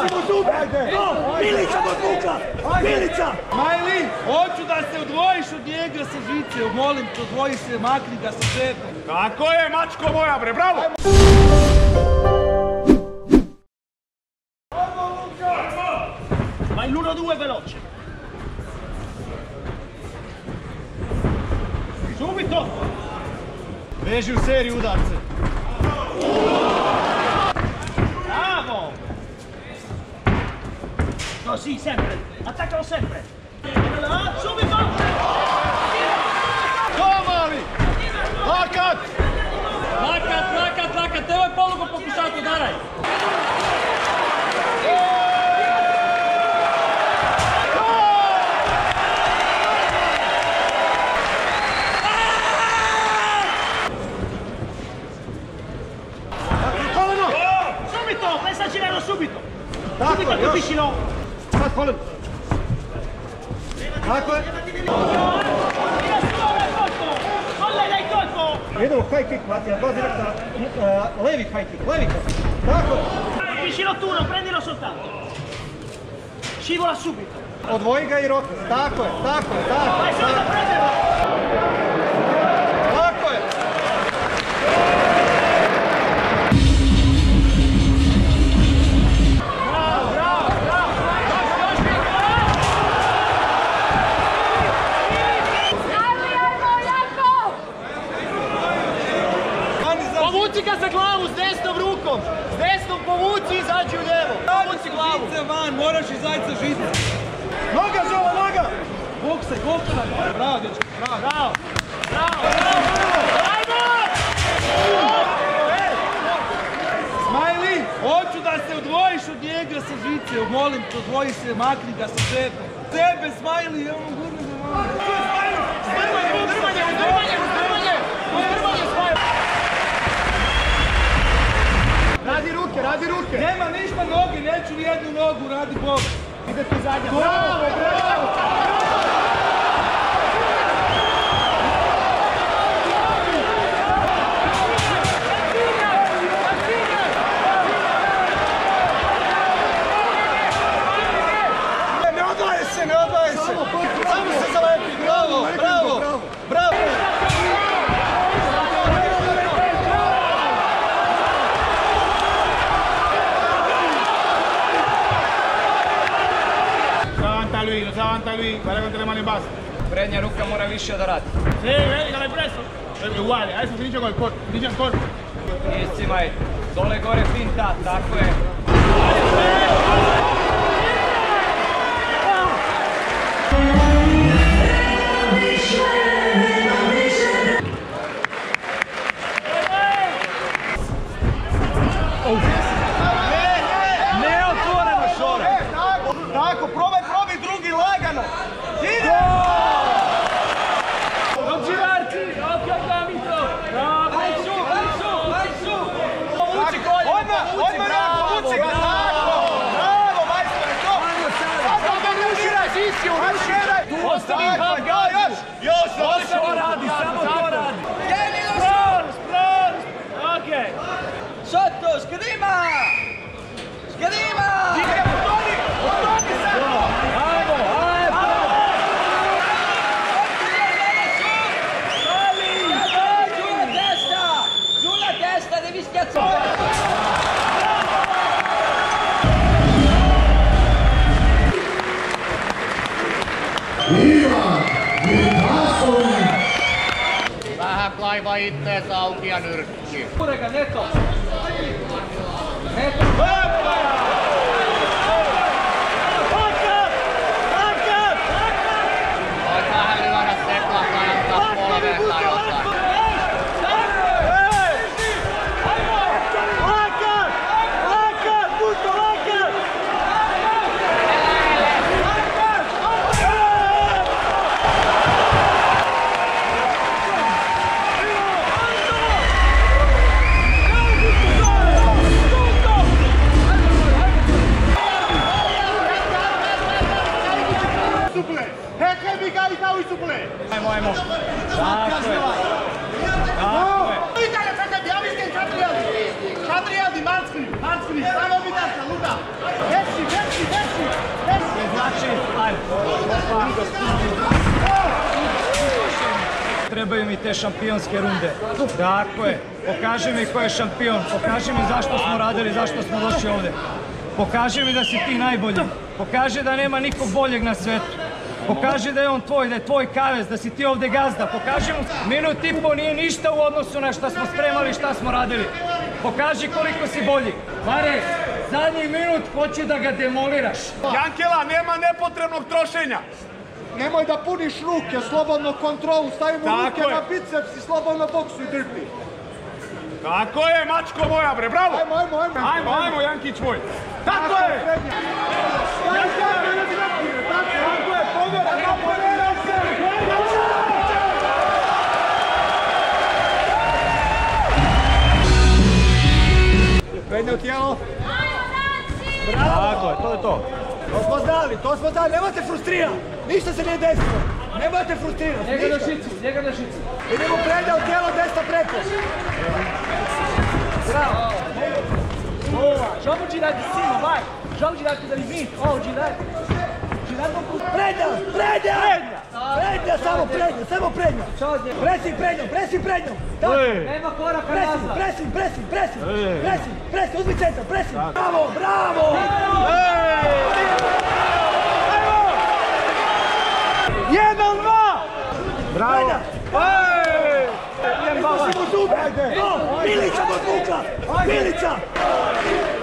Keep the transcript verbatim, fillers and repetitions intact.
ćemo zube! Milića do zvuka! Milića! Majli, hoću da se odvojiš od njega sa žice, molim te, odvoji se, makni ga sa sebe. Tako je, mačko moja bre, bravo! Vai l'uno due veloce. Subito! Veži u seriju udarce. Bravo! Così, sempre. Attaccalo sempre. Subito! To mali! Lakat! Lakat, lakat, lakat. Evo je polugu pokušati, udaraj. Subito, pensaci vero subito. Subito, capiscilo. Sad kolem. Tako je. Colle dai colpo. Idemo high kick, Matija, dva direkta. Levi high kick, levi high kick. Tako. Capiscilo tu, non prendilo soltanto. Scivola subito. Odvoji ga i roke. Tako je, tako je, tako Vai je. subito a prenderlo. Tako je. Povuci ga za glavu s desnom rukom. S desnom povuci i izađi u lijevo. Povuci glavu. Žice van, moraš izaći sa žice. Noga, Žova, noga! Boksaj, boksaj. Bravo, dječko, bravo. Bravo. Bravo, bravo. Ajmo! Smajli, hoću da se odvojiš od njega sa žice, molim te, odvoji se, makni ga sa sebe. Sebe, Smajli, evo gurni ga malo. Uzdrmanje, uzdrmanje, uzdrmanje, uzdrmanje. Uzdrmanje, Smajli. Radi ruke, radi ruke! Nema ništa noge, neću ni jednu nogu, radi Bog. Ide tu zadnja. Bravo, bravo! Ne odvaje se, ne odvaje se! Samo se zalepi, bravo, bravo, bravo! Lui, lo sa avanti lui, guarda con le mani in basso. Prednja ruka mora više da radi. Sì, vedi che l'hai preso. È uguale, adesso finisce col corpo, finisce ancora. Iscimaj, dole gore finta, tako je. Neotvoreno šore! Tako, probaj, probaj drugi lagano! Ide! Non girarti, occhio al gomito. Bravo. Vai su, vai su, vai su. Povuci kolje, Odmah, povuci, odmah, bravo, povuci ga, bravo. tako! Bravo, majstore, to! Sad ga ruši razisiju, ruši. Tu ostavi half gazu. Još, To samo radi, samo to radi. Spros, spros. Okej. Sotto, sgrima. Sgrima. Ide, potoni, potoni sad! Ajmo, ajmo. Giù la testa, giù la testa, devi schiazzare. Vähän kaiva ittees auki ja nyrkki. Kurega, neto. Voit vähän lyödä sekaan tai antaa polveen tai jotain. Ajmo, ajmo. Tako je. Tako je. Italia, fratelli, ja mislim četiri jedi. Četiri jedi, manskri, manskri, samo mi desta, luda. Jesi, trebaju mi te šampionske runde. Tako je, pokaži mi ko je šampion, pokaži mi zašto smo radili, zašto smo došli ovdje. Pokaži mi da si ti najbolji, pokaži da nema nikog boljeg na svetu. Pokaži da je on tvoj, da je tvoj kavez, da si ti ovdje gazda. Pokaži mu, minut i po nije ništa u odnosu na šta smo spremali, šta smo radili. Pokaži koliko si bolji. Mare, zadnji minut hoću da ga demoliraš. Jankela, nema nepotrebnog trošenja. Nemoj da puniš ruke, slobodno kontrolu, stavimo ruke na biceps i slobodno boksu i drpi. Tako je, mačko moja bre, bravo! Ajmo, ajmo, ajmo. Ajmo, ajmo, Jankić moj. Tako je! Tako je, pogledaj, napovedaj se! Prednje u tijelo. Bravo! Tako je, to je to. To smo znali, to smo znali, nemojte frustrirati, ništa se nije desilo, nemojte frustrirati, Njega na ništa. šicu, njega na šicu. Idemo prednje u tijelo, desno preko. Bravo. Joga o direto de cima, vai. Joga o direto da limite. Ó, o direto. Direto pro... Prednja, prednja, prednja, samo prednja, samo prednja. Presi prednjom, presi prednjom. Nema koraka Presi, nazad. presi, presi, presi, presi, presi, uzmi centar, presi. Bravo, bravo. Jedan, dva. Bravo! Idemo zube. Milića do Vuka, Milića.